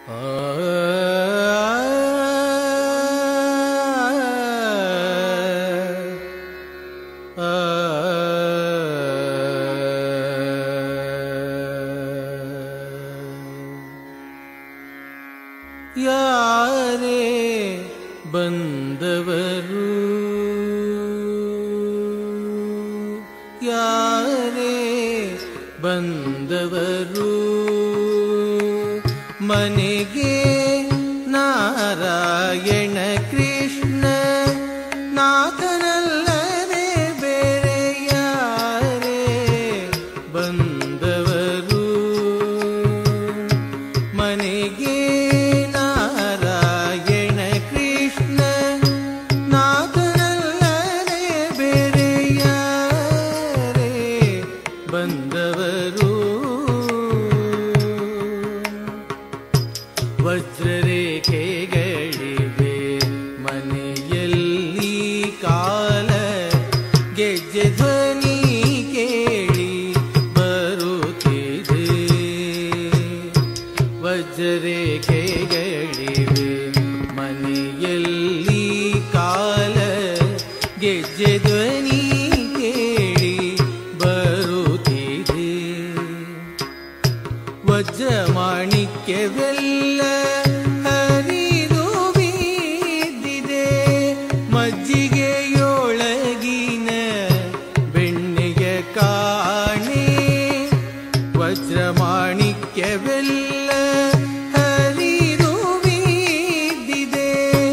ಯಾರೇ ಬಂದವರು ಯಾರೇ ಬಂದವರು ಮನೆಗೆ ನಾರಾಯಣ ಕೃಷ್ಣ ನಾಥನಲ್ಲದೆ ಬೇರೆ ಯಾರೇ ಬಂದವರು ಮನೆಗೆ ವಜ್ರರೇಖೆಗಳಿವೆ ಮನೆಯಲ್ಲಿ ಕಾಲ ಗೆಜ್ಜೆ ಧ್ವನಿ ಕೇಳಿ ಬರುತ್ತಿದೆ ವಜ್ರರೇಖೆಗಳಿವೆ ಮನೆಯಲ್ಲಿ ಕಾಲ ಗೆಜ್ಜೆ ಧ್ವನಿ ಕೇಳಿ ಬರುತ್ತಿದೆ ವಜ್ರಮಾಣಿಕ್ಯವೆಲ್ಲ ಹರಿದು ಬಿದ್ದಿದೆ ಮಜ್ಜಿಗೆಯೊಳಗಿನ ಬೆಣ್ಣೆಯ ಕಾಣೆ ವಜ್ರಮಾಣಿಕ್ಯವೆಲ್ಲ ಹರಿದು ಬಿದ್ದಿದೆ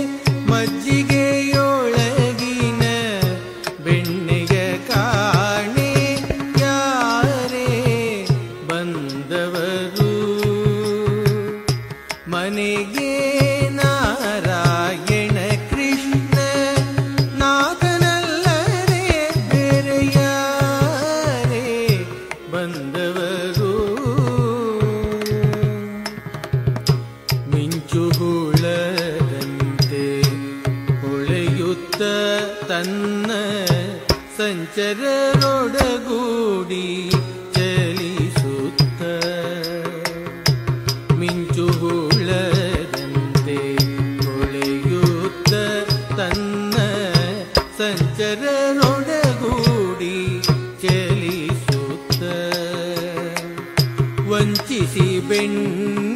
ಮಜ್ಜಿಗೆಯೊಳಗಿನ ಬೆಣ್ಣೆಯ ಕಾಣೆ ಯಾರೇ ಬಂದವರು ಮನೆಗೆ ನಾರಾಯಣ ಕೃಷ್ಣ ನಾಥನಲ್ಲದೆ ಬೇರೆ ಯಾರೇ ಬಂದವರು ಮಿಂಚು ಹುಳದಂತೆ ಹೊಳೆಯುತ್ತ ತನ್ನ ಸಂಚರರೊಡಗೂಡಿ ಚಲಿಸುತ್ತ ಮಿಂಚು ಹುಳದಂತೆ ಹೊಳೆಯುತ್ತ ತನ್ನ ಸಂಚರರೊಡಗೂಡಿ ಚಲಿಸುತ್ತ ವಂಚಿಸಿ ಬೆಣ್ಣ